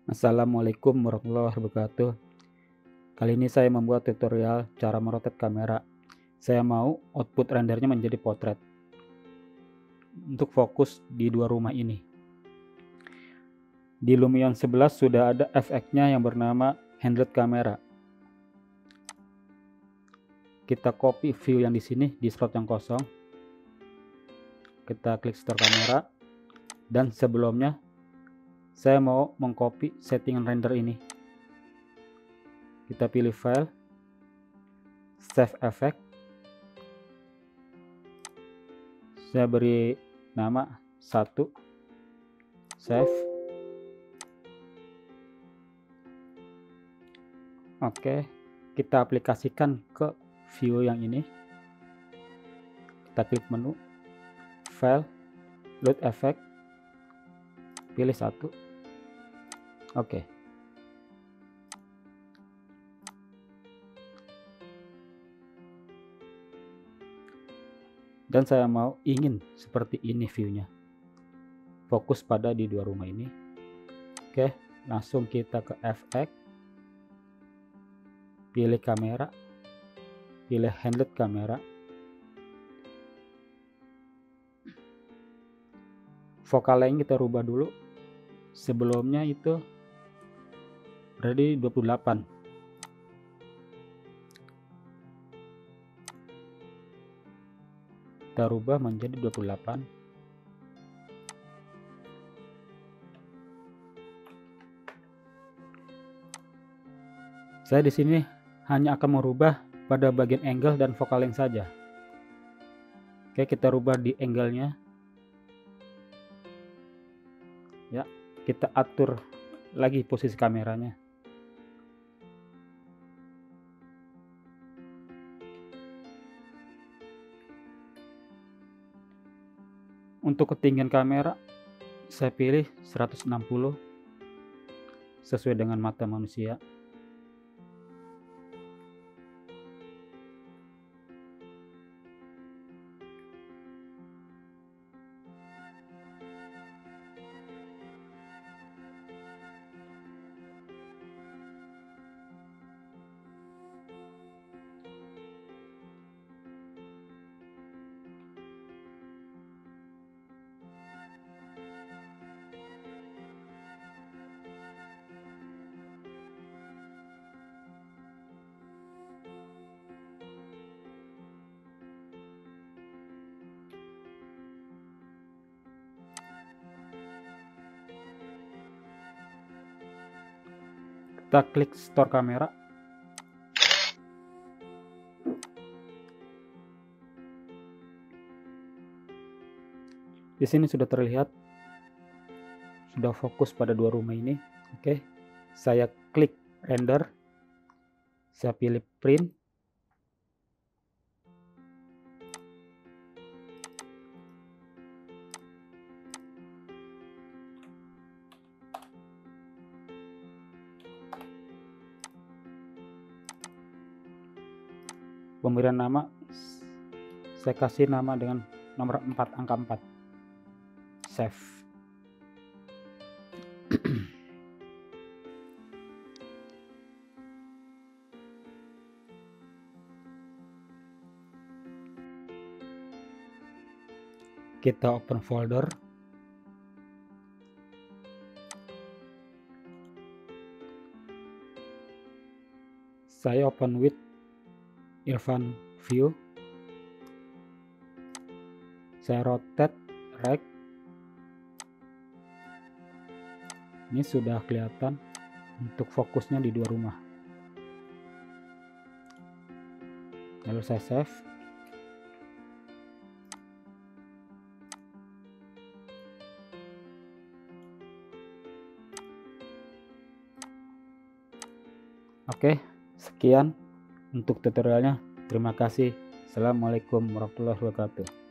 Assalamualaikum warahmatullahi wabarakatuh. Kali ini saya membuat tutorial cara merotate kamera. Saya mau output rendernya menjadi potret untuk fokus di dua rumah ini. Di Lumion 11 sudah ada efeknya yang bernama handheld camera. Kita copy view yang di sini di slot yang kosong. Kita klik store kamera, dan sebelumnya saya mau mengcopy settingan render ini. Kita pilih file, save effect. Saya beri nama 1, save. Oke, kita aplikasikan ke view yang ini. Kita klik menu, file, load effect, pilih 1. Oke. Dan saya mau ingin seperti ini viewnya, fokus pada di dua rumah ini. Oke, langsung kita ke efek, pilih kamera, pilih handheld kamera, focal length kita rubah dulu. Sebelumnya itu berada di 28. Kita rubah menjadi 28. Saya di sini hanya akan merubah pada bagian angle dan focal length saja. Oke, kita rubah di angle-nya. Ya, kita atur lagi posisi kameranya. Untuk ketinggian kamera saya pilih 160 sesuai dengan mata manusia. Kita klik store kamera. Di sini sudah terlihat sudah fokus pada dua rumah ini. Oke, saya klik render, saya pilih print. Pemberian nama saya kasih nama dengan nomor 4, angka 4. Save. Kita open folder. Saya open with Irfan view. Saya rotate right. Ini sudah kelihatan untuk fokusnya di dua rumah. Lalu saya save. Oke, sekian untuk tutorialnya. Terima kasih. Assalamualaikum warahmatullahi wabarakatuh.